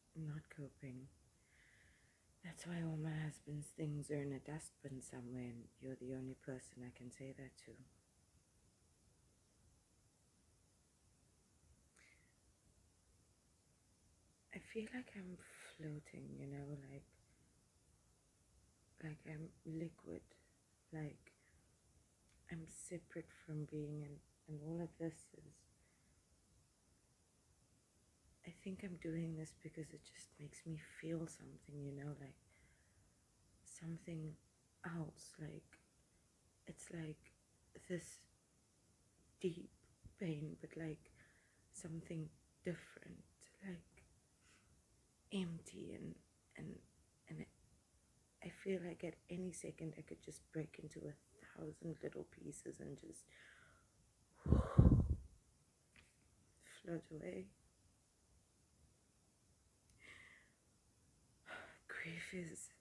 not coping. That's why all my husband's things are in a dustbin somewhere, and you're the only person I can say that to. I feel like I'm floating, like I'm liquid, like I'm separate from being, and all of this is. I think I'm doing this because it just makes me feel something, like something else, like it's like this deep pain, but like something different, like empty, and and I feel like at any second I could just break into 1,000 little pieces and just float away. Grief is